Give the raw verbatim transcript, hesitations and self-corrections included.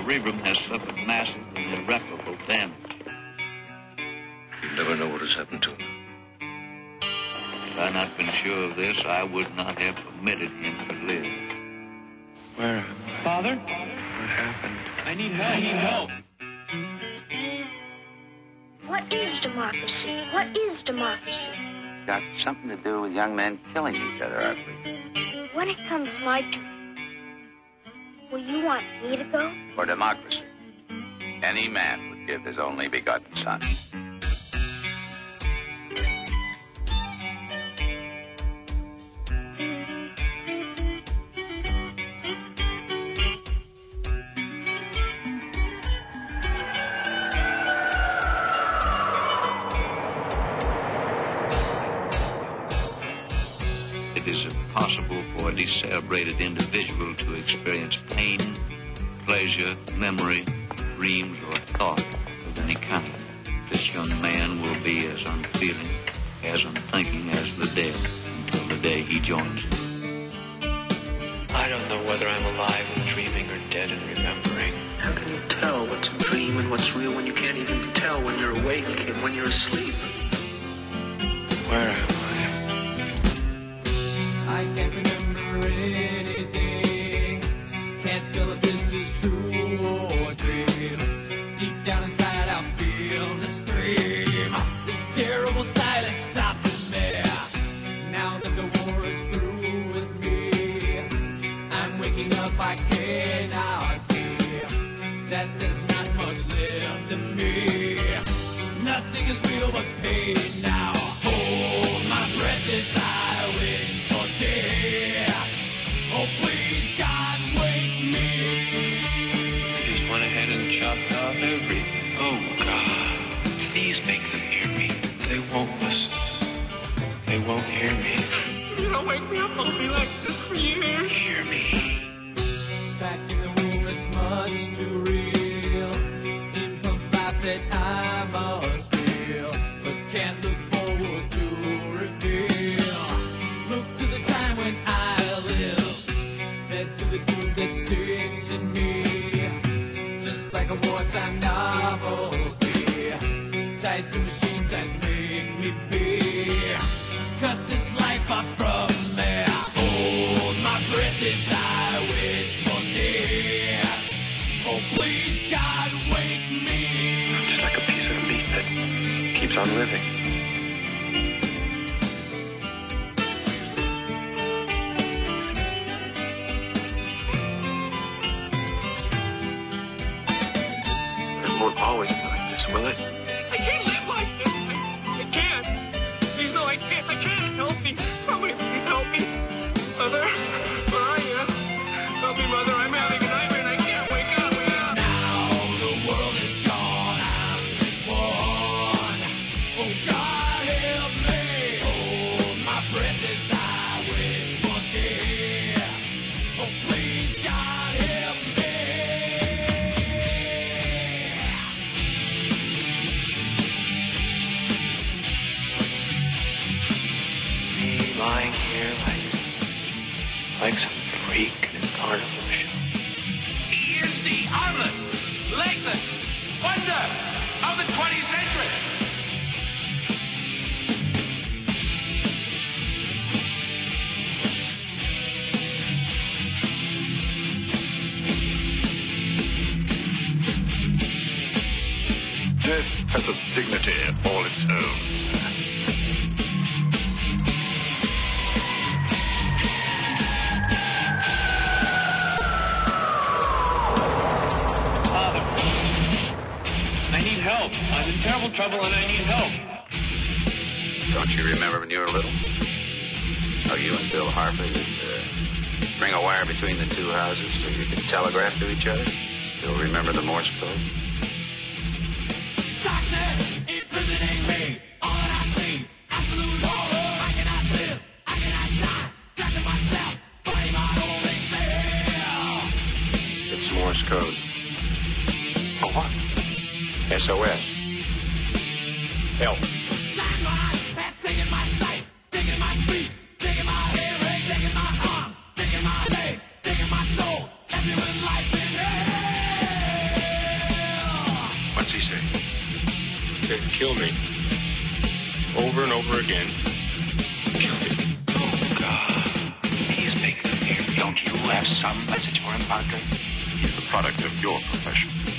every room has suffered massive and irreparable damage. You never know what has happened to him. Had I not been sure of this, I would not have permitted him to live. Where am I? Father? What happened? I need help. I need help. What is democracy? What is democracy? Got something to do with young men killing each other, I believe. When it comes my turn, will you want me to go? For democracy, any man would give his only begotten son. It is impossible for a decelebrated individual to experience pain, pleasure, memory, dreams, or thought of any kind. This young man will be as unfeeling, as unthinking as the dead until the day he joins them. I don't know whether I'm alive and dreaming or dead and remembering. How can you tell what's a dream and what's real when you can't even tell when you're awake and when you're asleep? Where am I? I can't remember anything. Can't tell if this is true or a dream. Deep down inside I feel the scream. This terrible silence stops me. Now that the war is through with me, I'm waking up, I cannot see that there's not much left of me. Nothing is real but pain now. Hold my breath as I wish. Oh, please, God, wake me. I just went ahead and chopped off everything. Oh, God, please make them hear me. They won't listen. They won't hear me. You don't wake me up, I'll be like this for years. Hear me. Back in the womb, it's much too real. In comes life that I must feel, but can't look forward to reveal. Look to the time when I to the truth that sticks in me, just like a wartime novelty, tied to machines that make me be. Cut this life off from me. Hold my breath as I wish for day. Oh, please, God, wake me. I'm just like a piece of meat that keeps on living. It won't always be like this, will it? I can't live like this. I, I can't. Please, no, I can't. I can't. Help me. Somebody please help me. Mother, where are you? Help me, Mother. I'm having a nightmare and I can't wake up. Wake up. Now the world is gone. I'm just one. Oh, God, help me. Hold my breath as I wish for day. Oh, please, God, help me. Lying here like, like some freak in a carnival show. He is the omelet, legless wonder of the twentieth century. Death has a dignity all its own. I need help. I'm in terrible trouble and I need help. Don't you remember when you were little? How you and Bill Harper would uh, string a wire between the two houses so you could telegraph to each other? You'll remember the Morse code? Darkness imprisoning me. All that I see, absolute horror. I cannot live, I cannot die. Trapped in myself, fighting my own exhale. It's Morse code. For what? S O S. Help. Landline has taken my sight, taken my speech, taken my hearing, taken my arms, taken my legs, taken my soul. Left me with life in hell. They'd kill me. Over and over again. Kill me. Oh, God. Please make them hear me. Don't you have some message for him, Padre? He's the product of your profession.